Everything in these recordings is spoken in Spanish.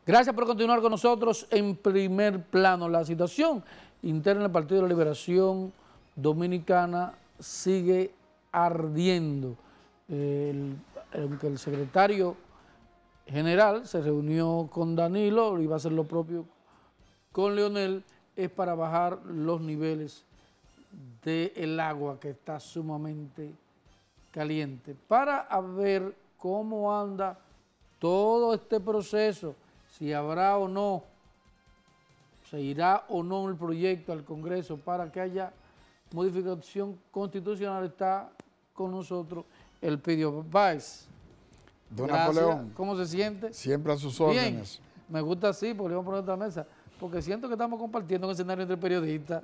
Gracias por continuar con nosotros. En primer plano, la situación interna del Partido de la Liberación Dominicana sigue ardiendo. Aunque el secretario general se reunió con Danilo, iba a hacer lo propio con Leonel, es para bajar los niveles del agua que está sumamente caliente, para ver cómo anda todo este proceso, si habrá o no, se irá o no el proyecto al Congreso para que haya modificación constitucional. Está con nosotros Elpidio Báez. Don Gracias. Napoleón. ¿Cómo se siente? Siempre a sus Bien. órdenes. Me gusta así, porque vamos a poner otra mesa, porque siento que estamos compartiendo un escenario entre periodistas.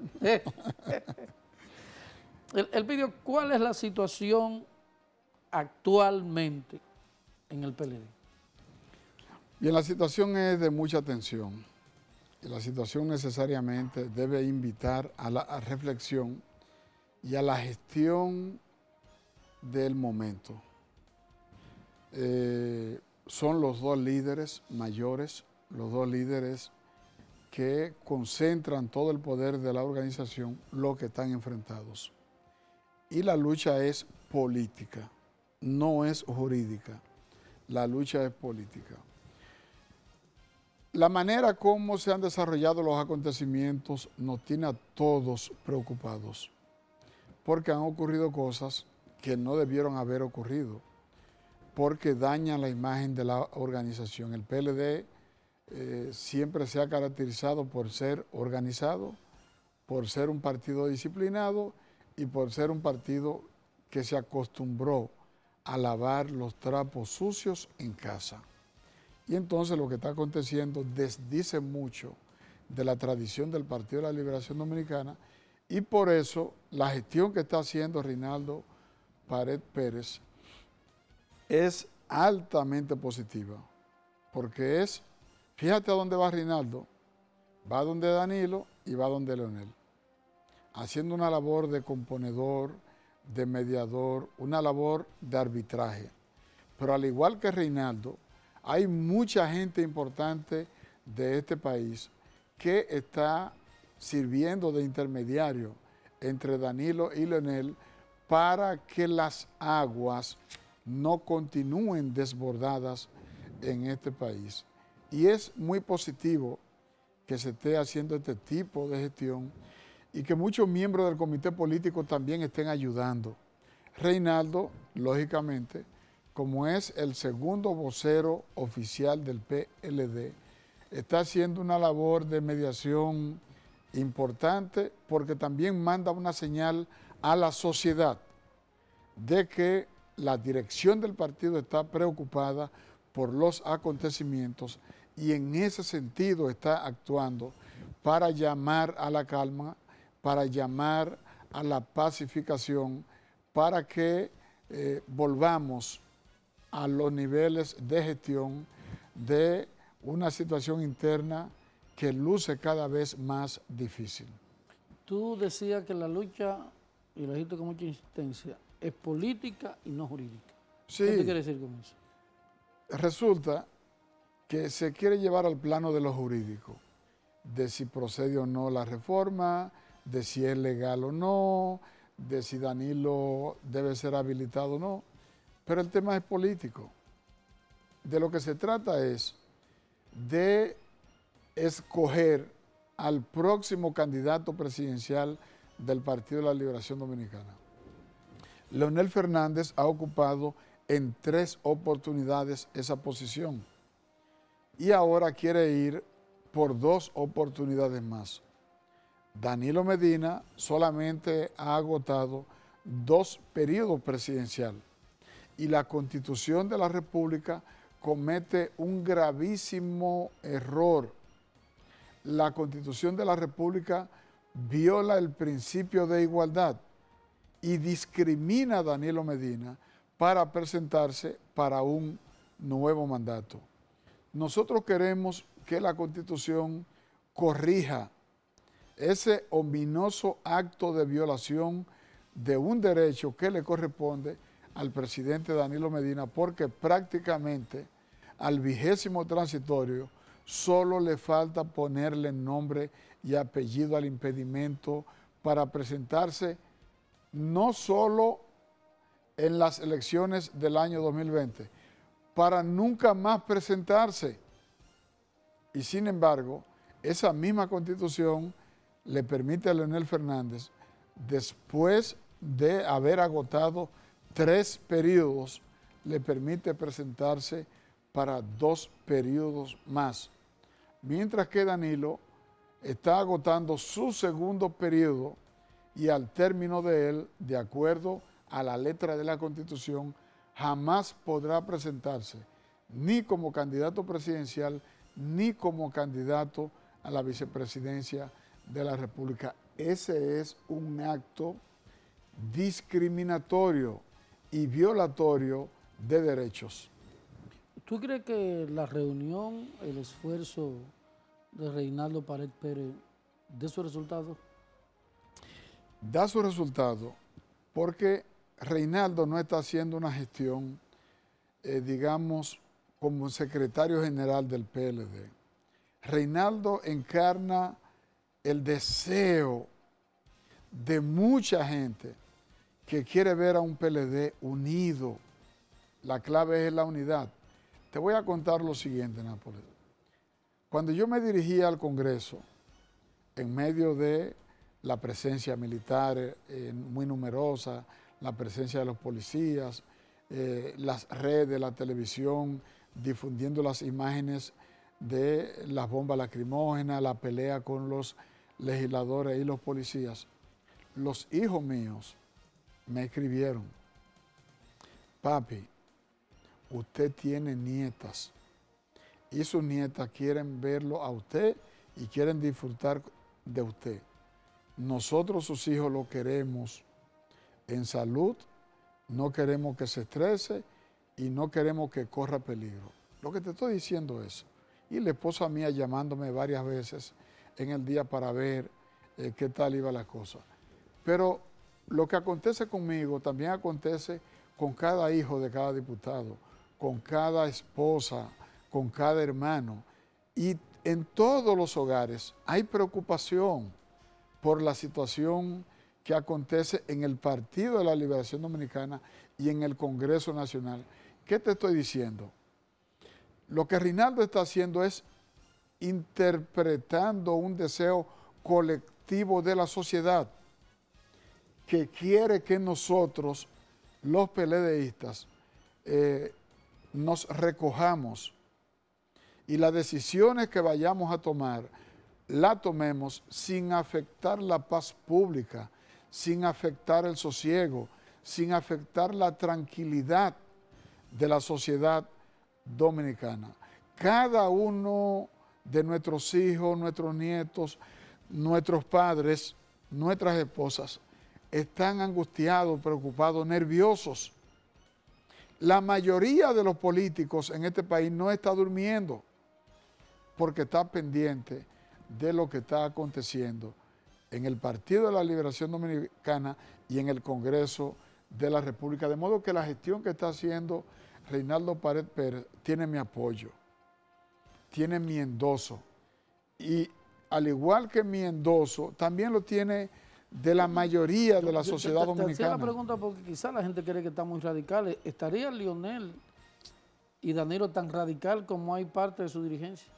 Elpidio, ¿cuál es la situación actualmente en el PLD? Bien, la situación es de mucha tensión. Y la situación necesariamente debe invitar a la reflexión y a la gestión del momento. Son los dos líderes mayores, los dos líderes que concentran todo el poder de la organización, los que están enfrentados. Y la lucha es política, no es jurídica. La lucha es política. La manera como se han desarrollado los acontecimientos nos tiene a todos preocupados, porque han ocurrido cosas que no debieron haber ocurrido, porque dañan la imagen de la organización. El PLD siempre se ha caracterizado por ser organizado, por ser un partido disciplinado y por ser un partido que se acostumbró a lavar los trapos sucios en casa. Y entonces lo que está aconteciendo desdice mucho de la tradición del Partido de la Liberación Dominicana, y por eso la gestión que está haciendo Reinaldo Pared Pérez es altamente positiva, porque fíjate a dónde va Reinaldo, va donde Danilo y va donde Leonel, haciendo una labor de componedor, de mediador, una labor de arbitraje. Pero al igual que Reinaldo, hay mucha gente importante de este país que está sirviendo de intermediario entre Danilo y Leonel para que las aguas no continúen desbordadas en este país. Y es muy positivo que se esté haciendo este tipo de gestión y que muchos miembros del comité político también estén ayudando. Reinaldo, lógicamente, como es el segundo vocero oficial del PLD, está haciendo una labor de mediación importante, porque también manda una señal a la sociedad de que la dirección del partido está preocupada por los acontecimientos y en ese sentido está actuando para llamar a la calma, para llamar a la pacificación, para que volvamos a los niveles de gestión de una situación interna que luce cada vez más difícil. Tú decías que la lucha, y lo dijiste con mucha insistencia, es política y no jurídica. Sí. ¿Qué te quiere decir con eso? Resulta que se quiere llevar al plano de lo jurídico, de si procede o no la reforma, de si es legal o no, de si Danilo debe ser habilitado o no. Pero el tema es político. De lo que se trata es de escoger al próximo candidato presidencial del Partido de la Liberación Dominicana. Leonel Fernández ha ocupado en 3 oportunidades esa posición y ahora quiere ir por 2 oportunidades más. Danilo Medina solamente ha agotado 2 periodos presidenciales y la Constitución de la República comete un gravísimo error. La Constitución de la República viola el principio de igualdad y discrimina a Danilo Medina para presentarse para un nuevo mandato. Nosotros queremos que la Constitución corrija ese ominoso acto de violación de un derecho que le corresponde al presidente Danilo Medina, porque prácticamente al 20º transitorio Solo le falta ponerle nombre y apellido al impedimento para presentarse no solo en las elecciones del año 2020, para nunca más presentarse. Y sin embargo, esa misma Constitución le permite a Leonel Fernández, después de haber agotado 3 periodos, le permite presentarse para 2 periodos más. Mientras que Danilo está agotando su segundo periodo y al término de él, de acuerdo a la letra de la Constitución, jamás podrá presentarse ni como candidato presidencial ni como candidato a la vicepresidencia de la República. Ese es un acto discriminatorio y violatorio de derechos. ¿Tú crees que la reunión, el esfuerzo de Reinaldo Pared Pérez dé su resultado? Da su resultado porque Reinaldo no está haciendo una gestión, digamos, como secretario general del PLD. Reinaldo encarna el deseo de mucha gente que quiere ver a un PLD unido. La clave es la unidad. Te voy a contar lo siguiente, Nápoles. Cuando yo me dirigía al Congreso, en medio de la presencia militar muy numerosa, la presencia de los policías, las redes, la televisión, difundiendo las imágenes de las bombas lacrimógenas, la pelea con los legisladores y los policías, los hijos míos me escribieron: papi, usted tiene nietas y sus nietas quieren verlo a usted y quieren disfrutar de usted. Nosotros, sus hijos, lo queremos en salud, no queremos que se estrese y no queremos que corra peligro. Lo que te estoy diciendo es, y la esposa mía llamándome varias veces en el día para ver qué tal iba la cosa. Pero lo que acontece conmigo también acontece con cada hijo de cada diputado, con cada esposa, con cada hermano. Y en todos los hogares hay preocupación por la situación que acontece en el Partido de la Liberación Dominicana y en el Congreso Nacional. ¿Qué te estoy diciendo? Lo que Reinaldo está haciendo es interpretando un deseo colectivo de la sociedad que quiere que nosotros, los PLDistas, nos recojamos y las decisiones que vayamos a tomar, la tomemos sin afectar la paz pública, sin afectar el sosiego, sin afectar la tranquilidad de la sociedad dominicana. Cada uno de nuestros hijos, nuestros nietos, nuestros padres, nuestras esposas, están angustiados, preocupados, nerviosos. La mayoría de los políticos en este país no está durmiendo porque está pendiente de lo que está aconteciendo en el Partido de la Liberación Dominicana y en el Congreso de la República. De modo que la gestión que está haciendo Reinaldo Pared Pérez tiene mi apoyo, tiene mi endoso. Y al igual que mi endoso, también lo tiene de la mayoría de la sociedad dominicana. Te hacía la pregunta porque quizás la gente cree que está muy radical. ¿Estaría Leonel y Danilo tan radical como hay parte de su dirigencia?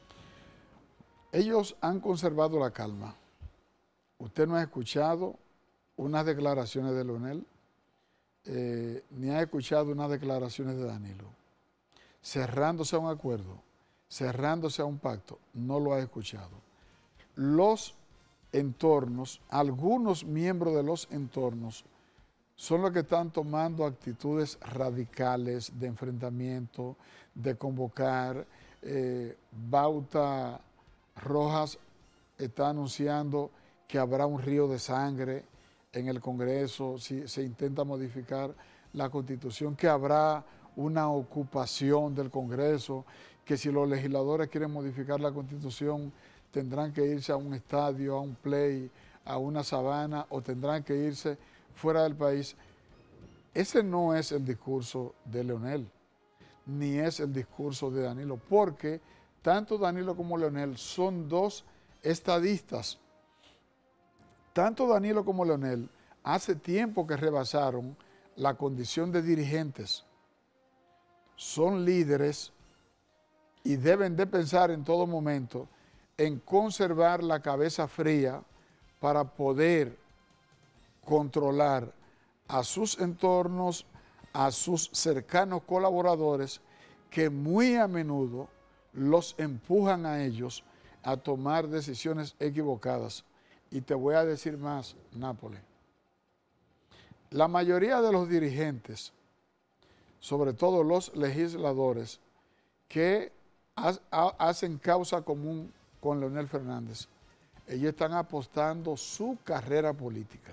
Ellos han conservado la calma. Usted no ha escuchado unas declaraciones de Leonel, ni ha escuchado unas declaraciones de Danilo. Cerrándose a un acuerdo, cerrándose a un pacto, no lo ha escuchado. Los entornos, algunos miembros de los entornos, son los que están tomando actitudes radicales de enfrentamiento, de convocar. Bauta Rojas está anunciando que habrá un río de sangre en el Congreso si se intenta modificar la Constitución, que habrá una ocupación del Congreso, que si los legisladores quieren modificar la Constitución tendrán que irse a un estadio, a un play, a una sabana o tendrán que irse fuera del país. Ese no es el discurso de Leonel, ni es el discurso de Danilo, porque tanto Danilo como Leonel son dos estadistas. Tanto Danilo como Leonel hace tiempo que rebasaron la condición de dirigentes. Son líderes y deben de pensar en todo momento en conservar la cabeza fría para poder controlar a sus entornos, a sus cercanos colaboradores, que muy a menudo los empujan a ellos a tomar decisiones equivocadas. Y te voy a decir más, Nápoles. La mayoría de los dirigentes, sobre todo los legisladores, que hacen causa común con Leonel Fernández, ellos están apostando su carrera política.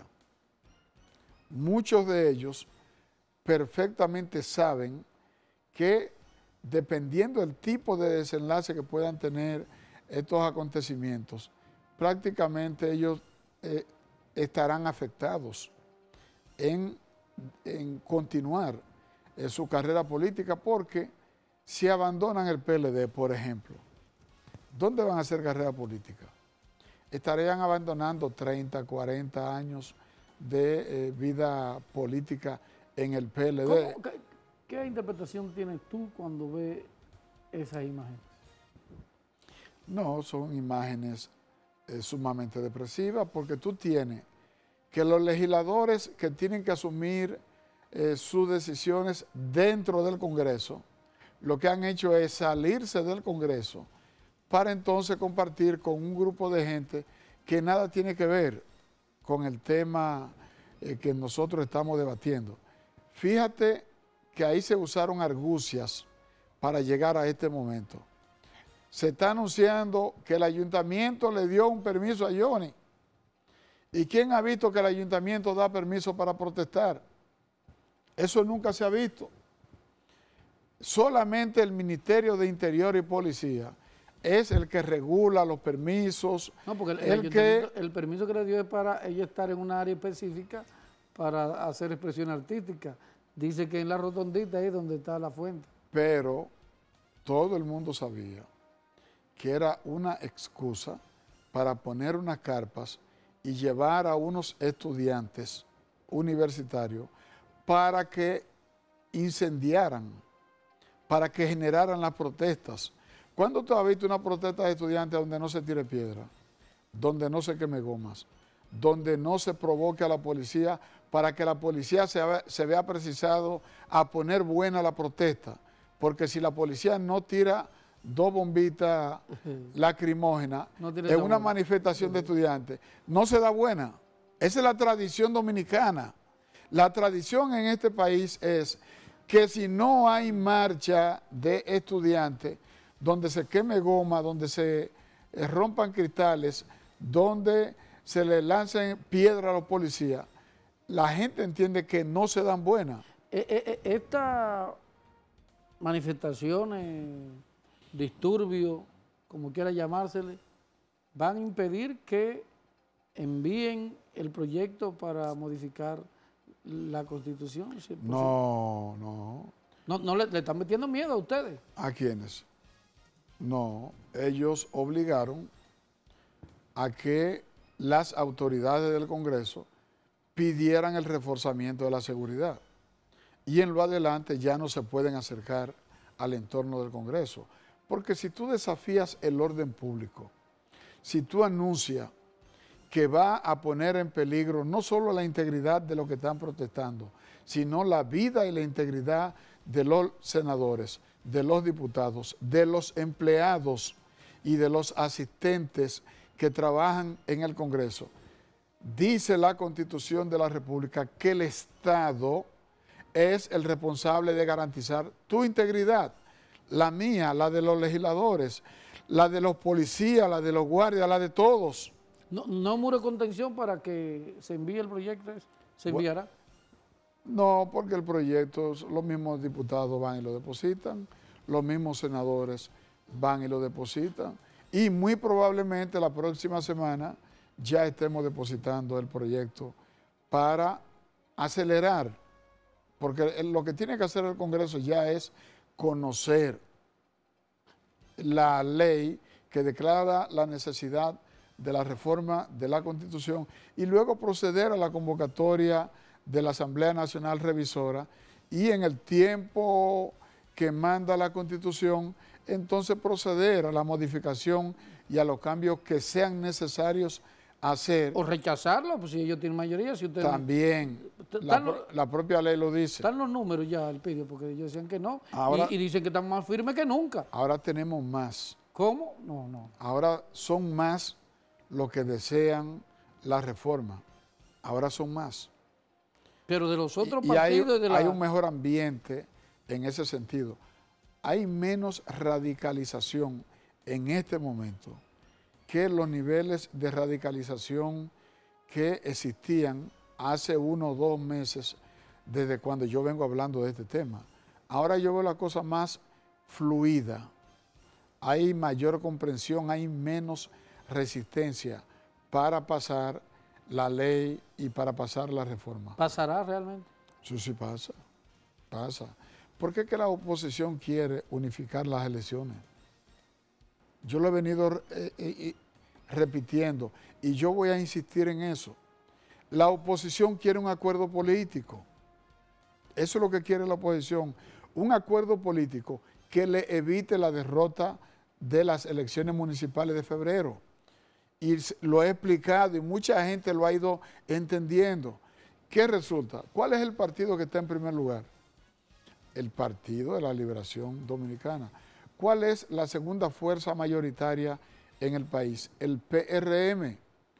Muchos de ellos perfectamente saben que dependiendo del tipo de desenlace que puedan tener estos acontecimientos, prácticamente ellos estarán afectados en continuar su carrera política, porque si abandonan el PLD, por ejemplo, ¿dónde van a hacer carrera política? Estarían abandonando 30, 40 años de vida política en el PLD. ¿Qué interpretación tienes tú cuando ves esas imágenes? No, son imágenes sumamente depresivas, porque tú tienes que los legisladores que tienen que asumir sus decisiones dentro del Congreso, lo que han hecho es salirse del Congreso para entonces compartir con un grupo de gente que nada tiene que ver con el tema que nosotros estamos debatiendo. Fíjate que ahí se usaron argucias para llegar a este momento. Se está anunciando que el ayuntamiento le dio un permiso a Johnny. ¿Y quién ha visto que el ayuntamiento da permiso para protestar? Eso nunca se ha visto. Solamente el Ministerio de Interior y Policía es el que regula los permisos. No, porque el permiso que le dio es para ella estar en una área específica para hacer expresión artística. Dice que en la rotondita es donde está la fuente. Pero todo el mundo sabía que era una excusa para poner unas carpas y llevar a unos estudiantes universitarios para que incendiaran, para que generaran las protestas. ¿Cuándo tú has visto una protesta de estudiantes donde no se tire piedra, donde no se queme gomas, donde no se provoque a la policía para que la policía se vea precisado a poner buena la protesta? Porque si la policía no tira 2 bombitas lacrimógenas en una manifestación de estudiantes, no se da buena. Esa es la tradición dominicana. La tradición en este país es que si no hay marcha de estudiantes, donde se queme goma, donde se rompan cristales, donde se le lancen piedras a los policías, la gente entiende que no se dan buenas. Estas manifestaciones, disturbios, como quiera llamársele, van a impedir que envíen el proyecto para modificar la Constitución. ¿Sí? No. ¿No le están metiendo miedo a ustedes? ¿A quiénes? No, ellos obligaron a que las autoridades del Congreso pidieran el reforzamiento de la seguridad. Y en lo adelante ya no se pueden acercar al entorno del Congreso. Porque si tú desafías el orden público, si tú anuncias que va a poner en peligro no solo la integridad de los que están protestando, sino la vida y la integridad de los senadores, de los diputados, de los empleados y de los asistentes que trabajan en el Congreso. Dice la Constitución de la República que el Estado es el responsable de garantizar tu integridad, la mía, la de los legisladores, la de los policías, la de los guardias, la de todos. ¿No muro de contención para que se envíe el proyecto? ¿Se enviará? No, porque el proyecto, los mismos diputados van y lo depositan, los mismos senadores van y lo depositan, y muy probablemente la próxima semana ya estemos depositando el proyecto para acelerar, porque lo que tiene que hacer el Congreso ya es conocer la ley que declara la necesidad de la reforma de la Constitución y luego proceder a la convocatoria de la Asamblea Nacional Revisora y en el tiempo que manda la Constitución, entonces proceder a la modificación y a los cambios que sean necesarios hacer. O rechazarlo, pues si ellos tienen mayoría. Si ustedes También, la propia ley lo dice. Están los números ya, Elpidio, porque ellos decían que no, ahora, y dicen que están más firmes que nunca. Ahora tenemos más. ¿Cómo? No. Ahora son más los que desean la reforma. Ahora son más. Pero de los otros partidos... Hay un mejor ambiente en ese sentido. Hay menos radicalización en este momento que los niveles de radicalización que existían hace 1 o 2 meses desde cuando yo vengo hablando de este tema. Ahora yo veo la cosa más fluida, hay mayor comprensión, hay menos resistencia para pasar la ley y para pasar la reforma. ¿Pasará realmente? Sí pasa. ¿Por qué que la oposición quiere unificar las elecciones? Yo lo he venido repitiendo y yo voy a insistir en eso. La oposición quiere un acuerdo político. Eso es lo que quiere la oposición. Un acuerdo político que le evite la derrota de las elecciones municipales de febrero. Y lo he explicado y mucha gente lo ha ido entendiendo. ¿Qué resulta? ¿Cuál es el partido que está en primer lugar? El Partido de la Liberación Dominicana. ¿Cuál es la segunda fuerza mayoritaria en el país? El PRM,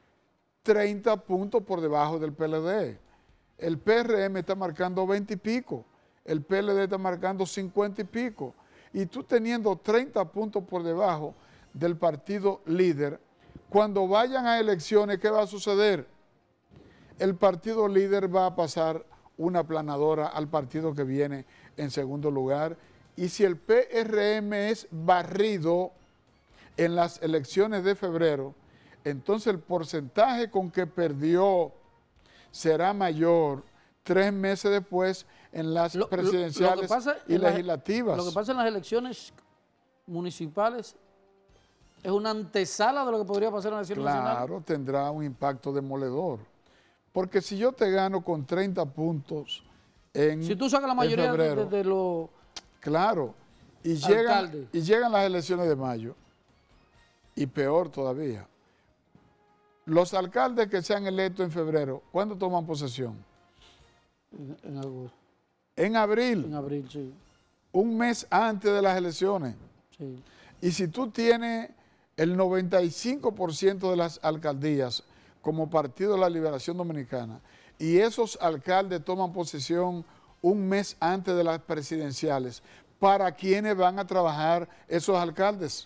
30 puntos por debajo del PLD. El PRM está marcando 20 y pico, el PLD está marcando 50 y pico. Y tú teniendo 30 puntos por debajo del partido líder, cuando vayan a elecciones, ¿qué va a suceder? El partido líder va a pasar una aplanadora al partido que viene en segundo lugar. Y si el PRM es barrido en las elecciones de febrero, entonces el porcentaje con que perdió será mayor 3 meses después en las presidenciales y legislativas. Lo que pasa en las elecciones municipales es una antesala de lo que podría pasar en las elecciones nacionales. Claro, tendrá un impacto demoledor. Porque si yo te gano con 30 puntos en si tú sacas la mayoría febrero, de los... Claro, y llegan las elecciones de mayo, y peor todavía. Los alcaldes que sean electos en febrero, ¿cuándo toman posesión? En agosto. En abril. En abril, sí. Un mes antes de las elecciones. Sí. Y si tú tienes el 95% de las alcaldías como Partido de la Liberación Dominicana, y esos alcaldes toman posesión un mes antes de las presidenciales, ¿para quiénes van a trabajar esos alcaldes?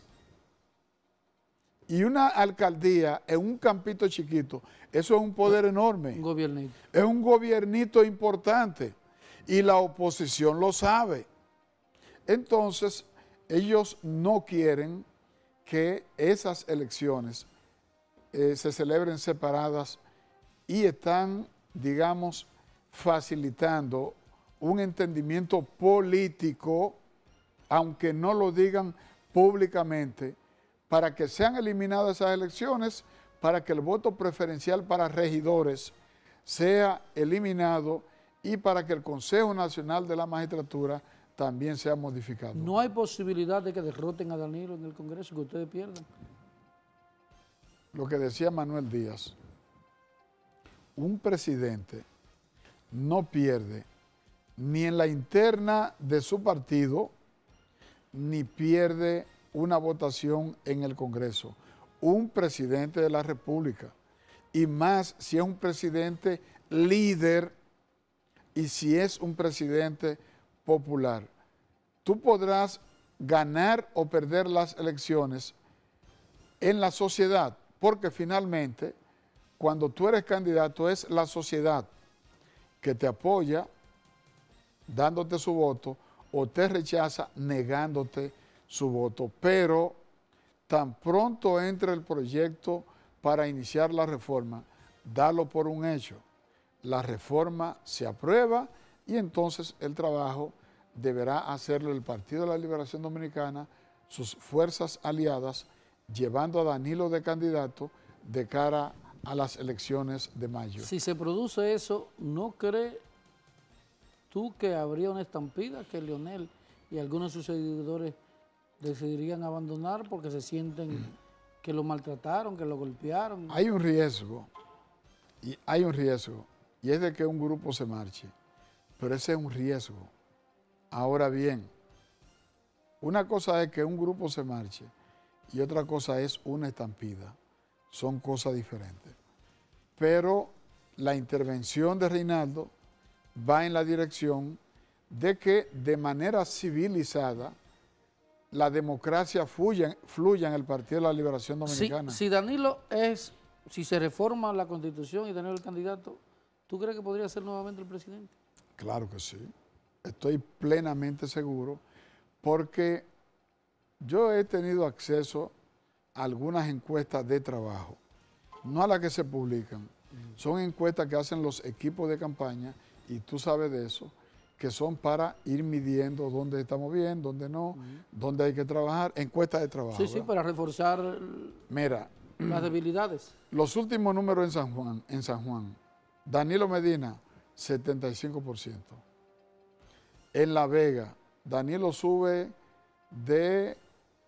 Y una alcaldía en un campito chiquito, eso es un poder enorme. Un gobiernito. Es un gobiernito importante y la oposición lo sabe. Entonces, ellos no quieren que esas elecciones se celebren separadas y están, digamos, facilitando un entendimiento político, aunque no lo digan públicamente, para que sean eliminadas esas elecciones, para que el voto preferencial para regidores sea eliminado y para que el Consejo Nacional de la Magistratura también sea modificado. ¿No hay posibilidad de que derroten a Danilo en el Congreso, que ustedes pierdan? Lo que decía Manuel Díaz, un presidente no pierde ni en la interna de su partido, ni pierde una votación en el Congreso. Un presidente de la República, y más si es un presidente líder y si es un presidente popular. Tú podrás ganar o perder las elecciones en la sociedad, porque finalmente, cuando tú eres candidato, es la sociedad que te apoya dándote su voto o te rechaza negándote su voto. Pero tan pronto entre el proyecto para iniciar la reforma, dalo por un hecho. La reforma se aprueba y entonces el trabajo deberá hacerlo el Partido de la Liberación Dominicana sus fuerzas aliadas, llevando a Danilo de candidato de cara a las elecciones de mayo. Si se produce eso, ¿no crees tú que habría una estampida que Leonel y algunos de sus seguidores decidirían abandonar porque se sienten que lo maltrataron, que lo golpearon? Hay un riesgo, y es de que un grupo se marche, pero ese es un riesgo. Ahora bien, una cosa es que un grupo se marche y otra cosa es una estampida. Son cosas diferentes. Pero la intervención de Reinaldo va en la dirección de que de manera civilizada la democracia fluya en el Partido de la Liberación Dominicana. Si si se reforma la Constitución y Danilo el candidato, ¿tú crees que podría ser nuevamente el presidente? Claro que sí. Estoy plenamente seguro porque yo he tenido acceso a algunas encuestas de trabajo, no a las que se publican. Son encuestas que hacen los equipos de campaña, y tú sabes de eso, que son para ir midiendo dónde estamos bien, dónde no, dónde hay que trabajar, encuestas de trabajo. Sí, sí, para reforzar las debilidades. Los últimos números en San Juan, Danilo Medina, 75%. En La Vega, Danilo sube de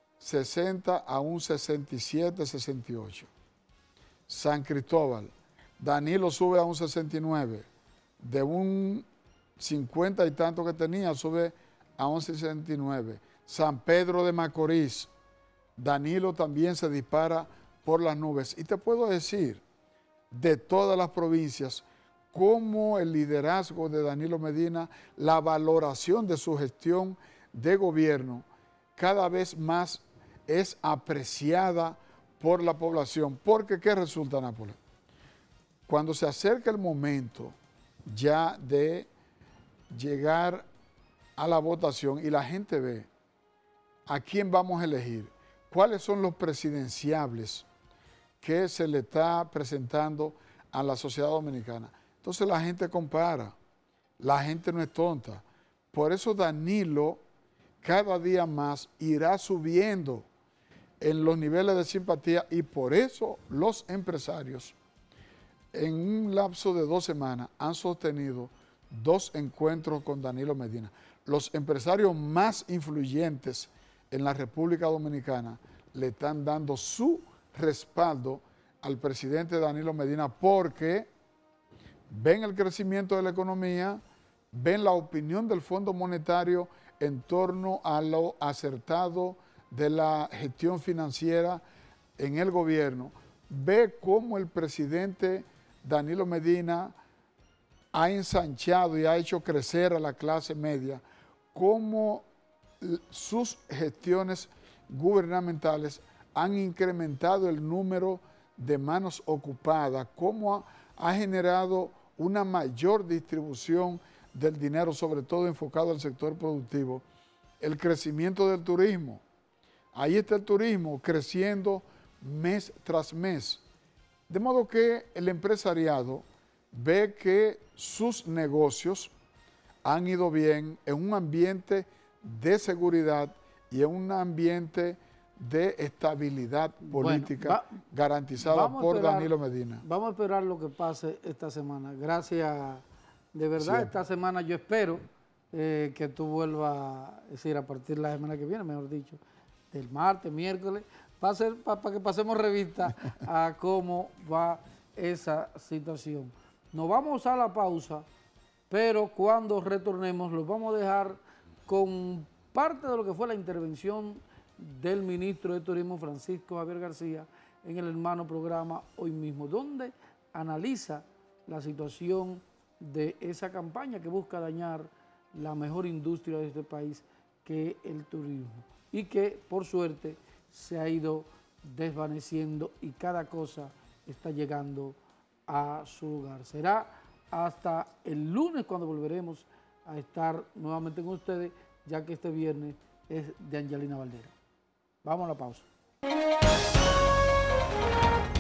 60 a un 67, 68. San Cristóbal, Danilo sube a un 69. De un 50 y tanto que tenía, sube a un 69. San Pedro de Macorís, Danilo también se dispara por las nubes. Y te puedo decir, de todas las provincias, cómo el liderazgo de Danilo Medina, la valoración de su gestión de gobierno, cada vez más es apreciada por la población. Porque, ¿qué resulta, Nápoles? Cuando se acerca el momento ya de llegar a la votación y la gente ve a quién vamos a elegir, cuáles son los presidenciables que se le está presentando a la sociedad dominicana, entonces la gente compara, la gente no es tonta. Por eso Danilo cada día más irá subiendo en los niveles de simpatía, y por eso los empresarios en un lapso de 2 semanas han sostenido 2 encuentros con Danilo Medina. Los empresarios más influyentes en la República Dominicana le están dando su respaldo al presidente Danilo Medina porque ven el crecimiento de la economía, ven la opinión del Fondo Monetario en torno a lo acertado de la gestión financiera en el gobierno, ve cómo el presidente Danilo Medina ha ensanchado y ha hecho crecer a la clase media, cómo sus gestiones gubernamentales han incrementado el número de manos ocupadas, cómo ha generado una mayor distribución del dinero, sobre todo enfocado al sector productivo, el crecimiento del turismo. Ahí está el turismo creciendo mes tras mes. De modo que el empresariado ve que sus negocios han ido bien en un ambiente de seguridad y en un ambiente de estabilidad política garantizada por Danilo Medina. Vamos a esperar lo que pase esta semana. Gracias. De verdad, sí. Esta semana yo espero que tú vuelvas, es decir, a partir de la semana que viene, mejor dicho, del martes, miércoles, para que pasemos revista a cómo va esa situación. Nos vamos a la pausa, pero cuando retornemos los vamos a dejar con parte de lo que fue la intervención del ministro de Turismo, Francisco Javier García, en el hermano programa Hoy Mismo, donde analiza la situación de esa campaña que busca dañar la mejor industria de este país, que el turismo, y que por suerte se ha ido desvaneciendo y cada cosa está llegando a su lugar. Será hasta el lunes cuando volveremos a estar nuevamente con ustedes, ya que este viernes es de Angelina Valdera. Vamos a la pausa.